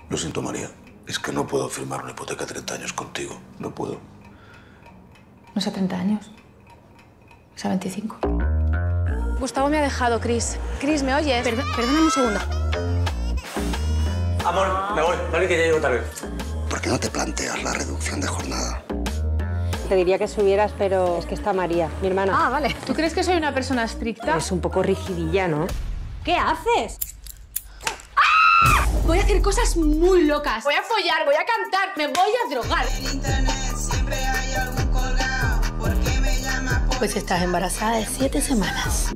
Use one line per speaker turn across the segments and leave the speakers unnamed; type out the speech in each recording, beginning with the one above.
Lo siento, María. Es que no puedo firmar una hipoteca a 30 años contigo. No puedo.
No es a 30 años. Es a 25.
Gustavo me ha dejado, Chris. Chris, ¿me oyes? Perdóname un segundo.
Amor, me voy. Vale, que ya llego tarde.
¿Por qué no te planteas la reducción de jornada?
Te diría que subieras, pero es que está María, mi hermana.
Ah, vale. ¿Tú crees que soy una persona estricta?
Es un poco rigidilla, ¿no? ¿Qué haces?
Voy a hacer cosas muy locas. Voy a follar, voy a cantar, me voy a drogar.
Pues estás embarazada de 7 semanas.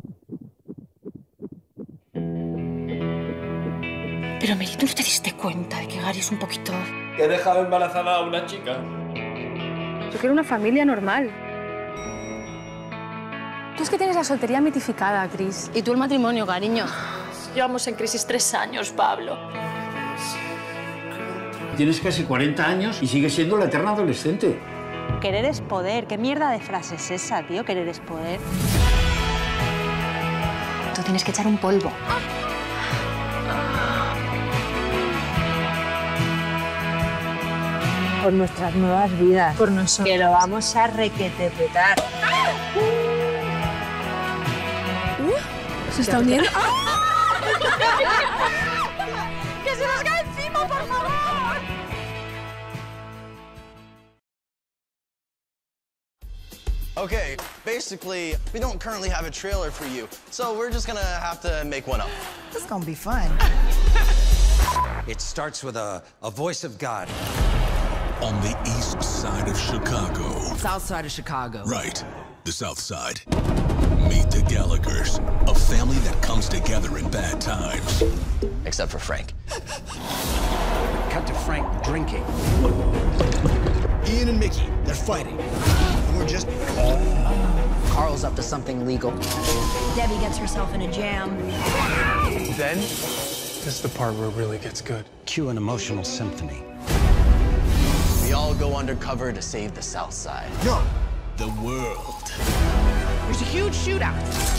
Pero, Mary, ¿tú no te diste cuenta de que Gary es un poquito...?
Que he dejado embarazada a una chica.
Yo quiero una familia normal. Tú es que tienes la soltería mitificada, Chris.
Y tú el matrimonio, cariño.
Llevamos en crisis 3 años, Pablo.
Tienes casi 40 años y sigues siendo la eterna adolescente.
Querer es poder. ¿Qué mierda de frase es esa, tío? Querer es poder.
Tú tienes que echar un polvo.
Por nuestras nuevas vidas.
Por nosotros.
Que lo vamos a requetepetar.
¿Se está hundiendo? ¡Que se nos cae encima, por favor!
Okay, basically, we don't currently have a trailer for you, so we're just gonna have to make one up.
This is gonna be fun.
It starts with a voice of God.
On the east side of Chicago.
South side of Chicago.
Right, the south side. Meet the Gallaghers, a family that comes together in bad times.
Except for Frank.
Cut to Frank drinking.
Ian and Mickey, they're fighting. And we're just...
Carl's up to something legal.
Debbie gets herself in a jam.
Then, this is the part where it really gets good.
Cue an emotional symphony.
We all go undercover to save the South Side.
No.
The world.
There's a huge shootout.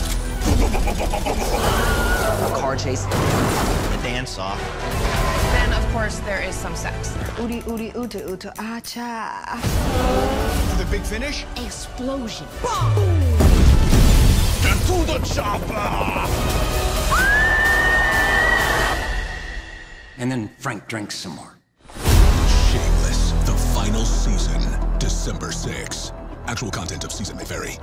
A car chase.
A dance-off.
Then, of course, there is some sex.
Uri, uri, utu, utu, acha.
The big finish?
Explosion.
Get to the chopper!
And then Frank drinks some more.
Shameless, the final season, December 6. Actual content of season may vary.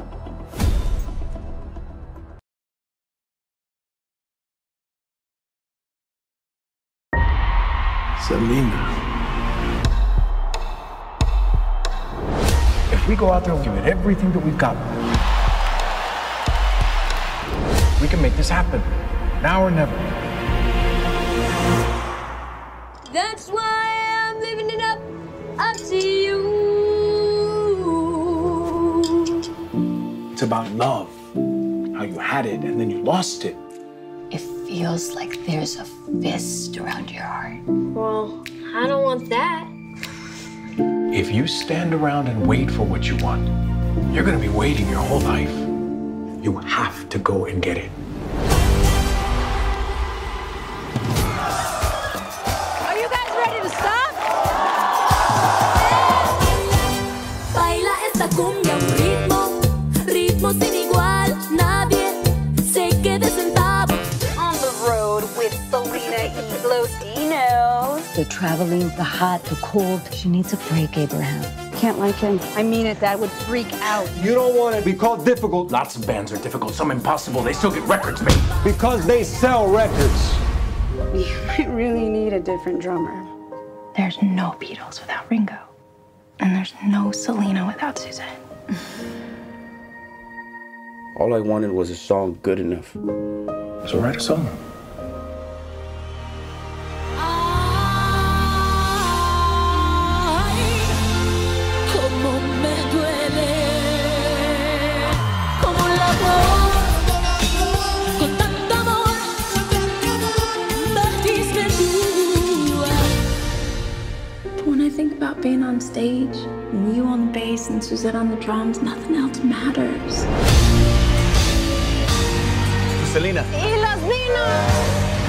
Selena.
If we go out there and give it everything that we've got, we can make this happen. Now or never.
That's why I'm living it up to you.
It's about love. How you had it and then you lost it.
It feels like there's a fist around your heart.
Well, I don't want that.
If you stand around and wait for what you want, you're gonna be waiting your whole life. You have to go and get it.
Are you guys ready to stop? Baila esta cumbia un ritmo, ritmo sin igual. Nadie se quede sentado. On the road with Selena y Los Dinos.
The traveling, the hot, the cold. She needs a break, Abraham. Can't like him. I mean it, Dad would freak out.
You don't want to be called difficult. Lots of bands are difficult, some impossible. They still get records made because they sell records.
We might really need a different drummer.
There's no Beatles without Ringo. And there's no Selena without Suzanne.
All I wanted was a song good enough.
So write a song.
When I think about being on stage, and you on the bass and Suzette on the drums, nothing else matters.
Selena.
Y Los Dinos.